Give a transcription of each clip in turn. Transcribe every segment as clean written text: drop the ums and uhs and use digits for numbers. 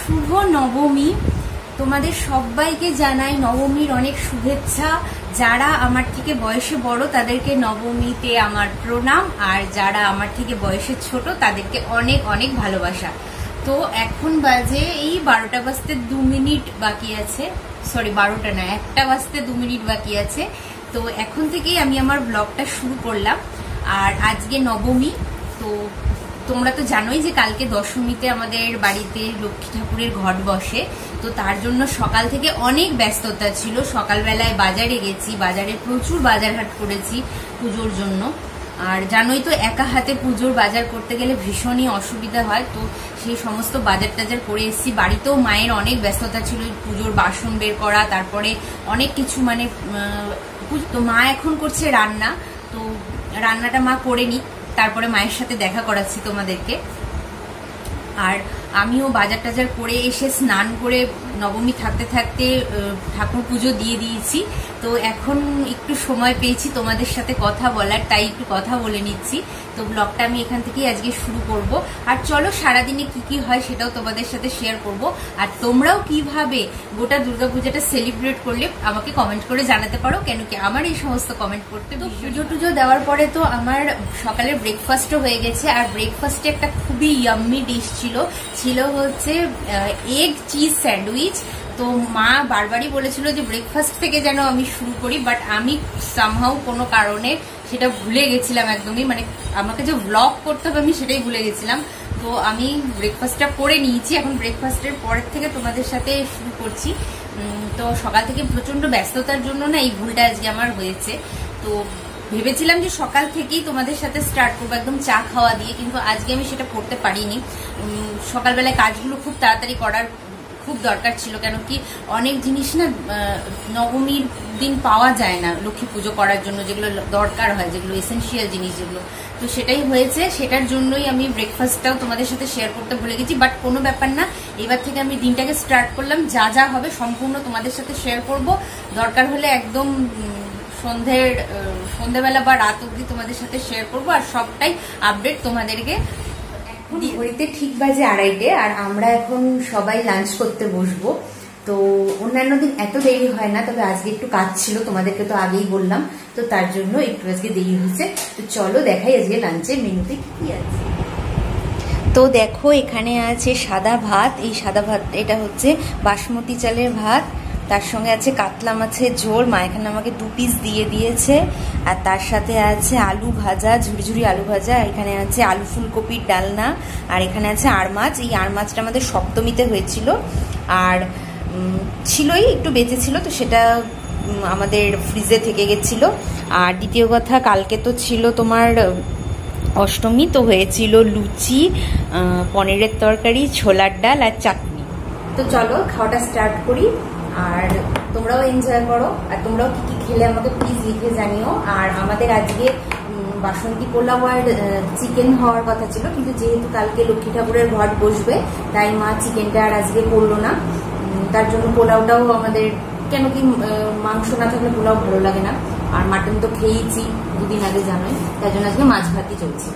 শুভ নবমী। তোমাদের সবাইকে জানাই নবমীর অনেক শুভেচ্ছা। যারা আমার থেকে বয়সে বড় তাদেরকে নবমীতে আমার প্রণাম, আর যারা আমার থেকে বয়সে ছোট তাদেরকে অনেক অনেক ভালোবাসা। তো এখন বাজে এই 12টা বাজতে 2 মিনিট বাকি আছে, সরি 12টা না, 1টা বাজতে 2 মিনিট বাকি আছে। তো এখন থেকেই আমি আমার ব্লগটা শুরু করলাম। আর আজকে নবমী, তো তোমরা তো জানোই যে কালকে দশমীতে আমাদের বাড়িতে লক্ষ্মী ঠাকুরের ঘট বসে। তো তার জন্য সকাল থেকে অনেক ব্যস্ততা ছিল। সকালবেলায় বাজারে গেছি, বাজারে প্রচুর বাজার হাট করেছি পুজোর জন্য। আর জানোই তো একা হাতে পুজোর বাজার করতে গেলে ভীষণই অসুবিধা হয়। তো সেই সমস্ত বাজার টাজার করে এসেছি। বাড়িতেও মায়ের অনেক ব্যস্ততা ছিল, পুজোর বাসন বের করা, তারপরে অনেক কিছু, মানে তো মা এখন করছে রান্না। তো রান্নাটা মা করে নি, তারপরে মায়ের সাথে দেখা করাচ্ছি তোমাদেরকে। আর আমিও বাজার টাজার করে এসে স্নান করে নবমী থাকতে থাকতে ঠাকুর পুজো দিয়ে দিয়েছি। তো এখন একটু সময় পেয়েছি তোমাদের সাথে কথা বলার, তাই একটু কথা বলে নিচ্ছি। তো ব্লগটা আমি এখান থেকেই আজকে শুরু করব। আর চলো সারাদিনে কি কি হয় সেটাও তোমাদের সাথে শেয়ার করব। আর তোমরাও কিভাবে গোটা দুর্গাপূজাটা সেলিব্রেট করলে আমাকে কমেন্ট করে জানাতে পারো, কেন কি আমার এই সমস্ত কমেন্ট করতে। তো পুজো টুজো দেওয়ার পরে তো আমার সকালের ব্রেকফাস্টও হয়ে গেছে। আর ব্রেকফাস্টে একটা খুবই ইয়াম্মি ডিশ ছিল হচ্ছে এগ চিজ স্যান্ডউইচ। তো মা বারবারই বলেছিল যে ব্রেকফাস্ট থেকে যেন আমি শুরু করি, বাট আমি সামহাউ কোনো কারণে সেটা ভুলে গেছিলাম একদমই, মানে আমাকে যে ব্লগ করতে হবে আমি সেটাই ভুলে গেছিলাম। তো আমি ব্রেকফাস্টটা করে নিয়েছি, এখন ব্রেকফাস্টের পরের থেকে তোমাদের সাথে শুরু করছি। তো সকাল থেকে প্রচন্ড ব্যস্ততার জন্য না এই ভুলটা আজকে আমার হয়েছে। তো ভেবেছিলাম যে সকাল থেকেই তোমাদের সাথে স্টার্ট করবো একদম চা খাওয়া দিয়ে, কিন্তু আজকে আমি সেটা করতে পারিনি। সকালবেলায় কাজগুলো খুব তাড়াতাড়ি করার খুব দরকার ছিল, কেন কি অনেক জিনিস না নবমীর দিন পাওয়া যায় না লক্ষ্মী পুজো করার জন্য, যেগুলো দরকার হয়, যেগুলো এসেন্সিয়াল জিনিস যেগুলো। তো সেটাই হয়েছে, সেটার জন্যই আমি ব্রেকফাস্টটাও তোমাদের সাথে শেয়ার করতে ভুলে গেছি। বাট কোনো ব্যাপার না, এবার থেকে আমি দিনটাকে স্টার্ট করলাম, যা যা হবে সম্পূর্ণ তোমাদের সাথে শেয়ার করব। দরকার হলে একদম সন্ধ্যেবেলা বা রাত অবধি তোমাদের সাথে শেয়ার করবো, আর সবটাই আপডেট তোমাদেরকে। ঘড়িতে ঠিক বাজে 2:30, আর আমরা এখন সবাই লাঞ্চ করতে বসবো। তো অন্যান্য দিন এত দেরি হয় না, তবে আজকে একটু কাজ ছিল, তোমাদেরকে তো আগেই বললাম, তো তার জন্য একটু আজকে দেরি হয়েছে। তো চলো দেখাই আজকে লাঞ্চের মেনুতে কি কি আছে। তো দেখো এখানে আছে সাদা ভাত। এই সাদা ভাত এটা হচ্ছে বাসমতি চালের ভাত, তার সঙ্গে আছে কাতলা মাছের ঝোল, মা এখানে আমাকে 2 পিস দিয়ে দিয়েছে। আর তার সাথে আছে আলু ভাজা, ঝুড়ি আলু ভাজা, এখানে আছে আলু ফুলকপির ডালনা, আর এখানে আছে আড় মাছ। এই আড় মাছটা আমাদের সপ্তমীতে হয়েছিল, আর ছিলই একটু বেঁচে ছিল, তো সেটা আমাদের ফ্রিজে থেকে গেছিল। আর দ্বিতীয় কথা, কালকে তো ছিল তোমার অষ্টমী, তো হয়েছিল লুচি, পনিরের তরকারি, ছোলার ডাল আর চাটনি। তো চলো খাওয়াটা স্টার্ট করি, আর তোমরাও এনজয় করো। আর তোমরাও কি কি খেলে আমাকে প্লিজ লিখে জানিও। আর আমাদের আজকে বাসন্তী পোলাও আর চিকেন হওয়ার কথা ছিল, কিন্তু যেহেতু কালকে লক্ষ্মী ঠাকুরের ঘট বসবে তাই মা চিকেনটা আর আজকে করলো না। তার জন্য পোলাওটাও আমাদের, কেন কি মাংস না থাকলে পোলাও ভালো লাগে না। আর মাটন তো খেয়েইছি 2 দিন আগে, জানোই, তাই জন্য আজকে মাছ ভাতই চলছে।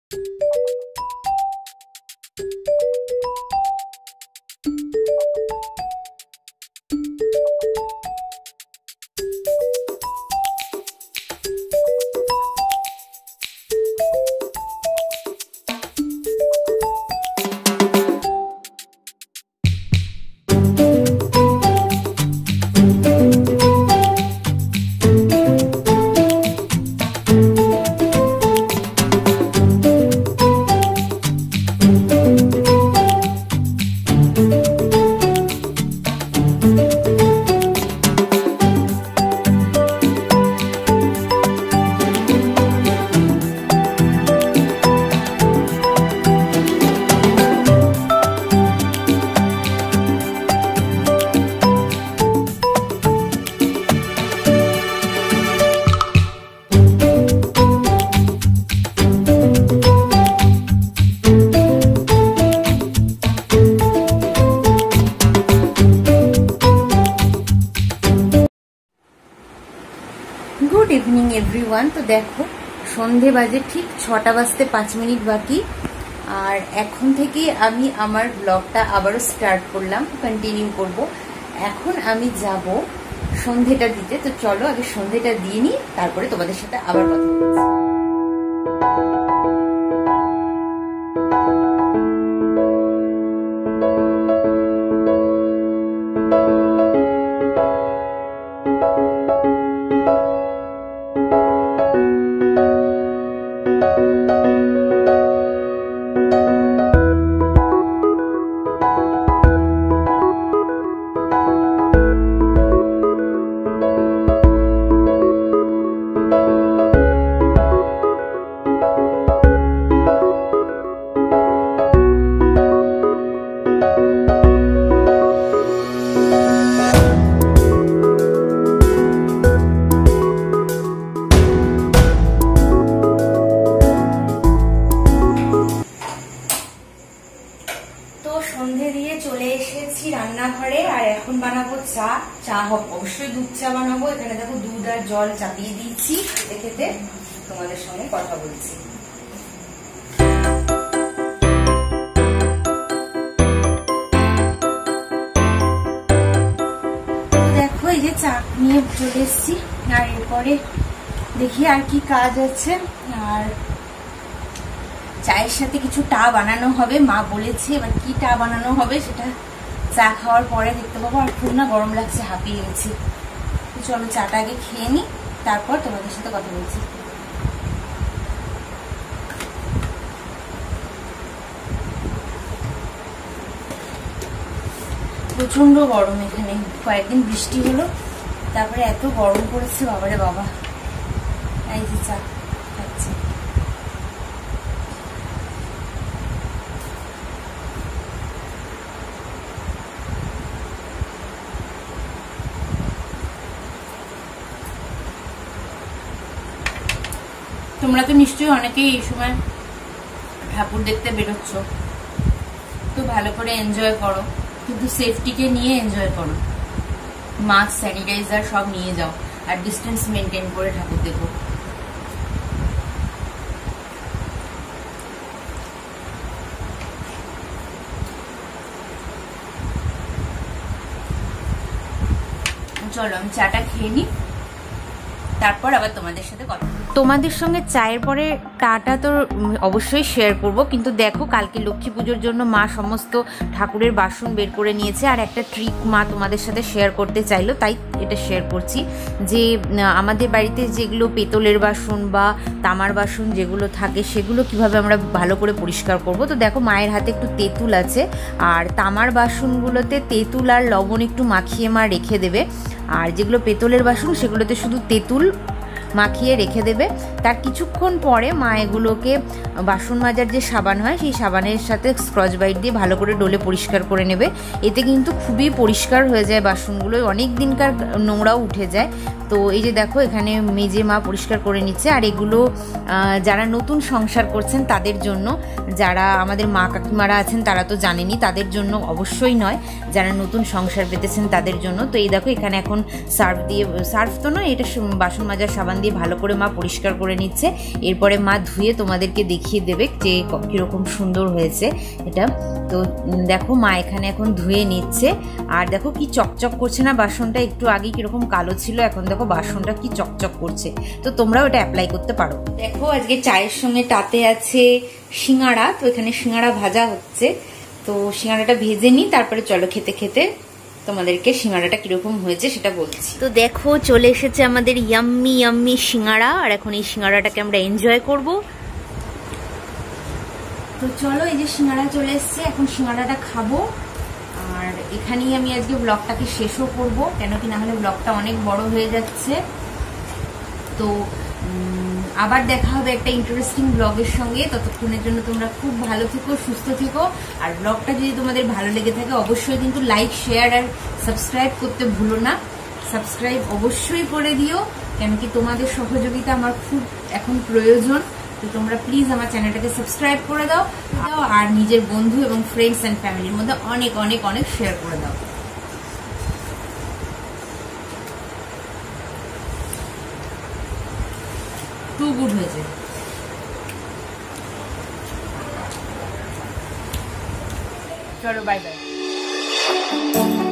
Good evening everyone. তো দেখো সন্ধে বাজে ঠিক 6টা বাজতে 5 মিনিট বাকি। আর এখন থেকে আমি আমার ব্লগটা আবারও স্টার্ট করলাম, কন্টিনিউ করব। এখন আমি যাব সন্ধেটা দিতে। তো চলো আগে সন্ধেটা দিয়ে নিই, তারপরে তোমাদের সাথে আবার কথা বলছি। সন্ধে দিয়ে চলে এসেছি রান্নাঘরে, আর এখন বানাবো চা। চা হবে অবশ্যই দুধ চা বানাবো। এখানে দেখো দুধ আর জল চাপিয়ে দিয়েছি, খেতে খেতে তোমাদের সঙ্গে কথা বলছি। দেখো এই যে চা নিয়ে চলে এসেছি, আর এরপরে দেখি আর কি কাজ আছে। আর চায়ের সাথে কিছু টা বানানো হবে, মা বলেছে। এবার কি টা বানানো হবে সেটা চা খাওয়ার পরে দেখতে পাবো। আর খুব না গরম লাগছে, হাঁপিয়ে গেছি। চলো চাটা আগে খেয়ে নি, তারপর তোমাদের সাথে কথা বলছি। প্রচন্ড গরম এখানে, কয়েকদিন বৃষ্টি হলো, তারপরে এত গরম পড়েছে বাবারে বাবা। এই যে চা খাচ্ছি। তোমরা তো নিশ্চয়ই অনেকেই এই সময় ঠাকুর দেখতে বেরোচ্ছ, তো ভালো করে এনজয় করো, কিন্তু সেফটিকে নিয়ে এনজয় করো। মাস্ক, স্যানিটাইজার সব নিয়ে যাও, আর ডিস্টেন্স মেনটেন করে ঠাকুর দেখো। চলো আমি চাটা খেয়ে নিই, তারপর আবার তোমাদের সাথে কথা। তোমাদের সঙ্গে চায়ের পরে টাটা তো অবশ্যই শেয়ার করব, কিন্তু দেখো কালকে লক্ষ্মী পুজোর জন্য মা সমস্ত ঠাকুরের বাসন বের করে নিয়েছে। আর একটা ট্রিক মা তোমাদের সাথে শেয়ার করতে চাইলো, তাই এটা শেয়ার করছি। যে আমাদের বাড়িতে যেগুলো পেতলের বাসন বা তামার বাসন যেগুলো থাকে, সেগুলো কিভাবে আমরা ভালো করে পরিষ্কার করব। তো দেখো মায়ের হাতে একটু তেঁতুল আছে, আর তামার বাসনগুলোতে তেঁতুল আর লবণ একটু মাখিয়ে মা রেখে দেবে। আর যেগুলো পেতলের বাসন সেগুলোতে শুধু তেঁতুল মাখিয়ে রেখে দেবে। তার কিছুক্ষণ পরে মা এগুলোকে বাসন মাজার যে সাবান হয়, সেই সাবানের সাথে স্ক্রচ ব্রাইট দিয়ে ভালো করে ডলে পরিষ্কার করে নেবে। এতে কিন্তু খুবই পরিষ্কার হয়ে যায় বাসনগুলো, অনেক দিনকার নোংরাও উঠে যায়। তো এই যে দেখো এখানে মেজে মা পরিষ্কার করে নিচ্ছে। আর এগুলো যারা নতুন সংসার করছেন তাদের জন্য, যারা আমাদের মা কাকিমারা আছেন তারা তো জানেনই, তাদের জন্য অবশ্যই নয়, যারা নতুন সংসার পেতেছেন তাদের জন্য। তো এই দেখো এখানে এখন সার্ফ দিয়ে, সার্ফ তো নয়, এটা বাসন মাজার সাবান দিয়ে ভালো করে মা পরিষ্কার করে নিচ্ছে। এরপরে মা ধুয়ে তোমাদেরকে দেখিয়ে দেবে যে কীরকম সুন্দর হয়েছে এটা। তো দেখো মা এখানে এখন ধুয়ে নিচ্ছে। আর দেখো কি চকচক করছে না বাসনটা, একটু আগে কীরকম কালো ছিল, এখন দেখো বাসনটা কি চকচক করছে। তো তোমরাও এটা অ্যাপ্লাই করতে পারো। দেখো আজকে চায়ের সঙ্গে তাতে আছে সিঙ্গাড়া, তো এখানে সিঙ্গাড়া ভাজা হচ্ছে। তো সিঙ্গাড়াটা ভেজে নিই, তারপরে চলো খেতে খেতে তোমাদেরকে সিঙ্গাড়াটা কিরকম হয়েছে সেটা বলছি। তো দেখো চলে এসেছে আমাদের ইয়াম্মি ইয়াম্মি সিঙ্গাড়া, আর এখন এই সিঙ্গাড়াটাকে আমরা এনজয় করব। তো চলো এই যে সিঙ্গাড়া চলে এসছে, এখন সিঙ্গাড়াটা খাবো। আর এখানেই আমি আজকে ব্লগটাকে শেষও করব, কেন কি না হলে ব্লগটা অনেক বড় হয়ে যাচ্ছে। তো আবার দেখা হবে একটা ইন্টারেস্টিং ব্লগের সঙ্গে। ততক্ষণের জন্য তোমরা খুব ভালো থেকো, সুস্থ থেকো। আর ব্লগটা যদি তোমাদের ভালো লেগে থাকে অবশ্যই কিন্তু লাইক, শেয়ার আর সাবস্ক্রাইব করতে ভুলো না। সাবস্ক্রাইব অবশ্যই করে দিও, কেন কি তোমাদের সহযোগিতা আমার খুব এখন প্রয়োজন। তো তোমরা প্লিজ আমার চ্যানেলটাকে সাবস্ক্রাইব করে দাও, আর নিজের বন্ধু এবং ফ্রেন্ডস অ্যান্ড ফ্যামিলির মধ্যে অনেক অনেক অনেক শেয়ার করে দাও। টু গুড হয়েছে। চলো বাই বাই।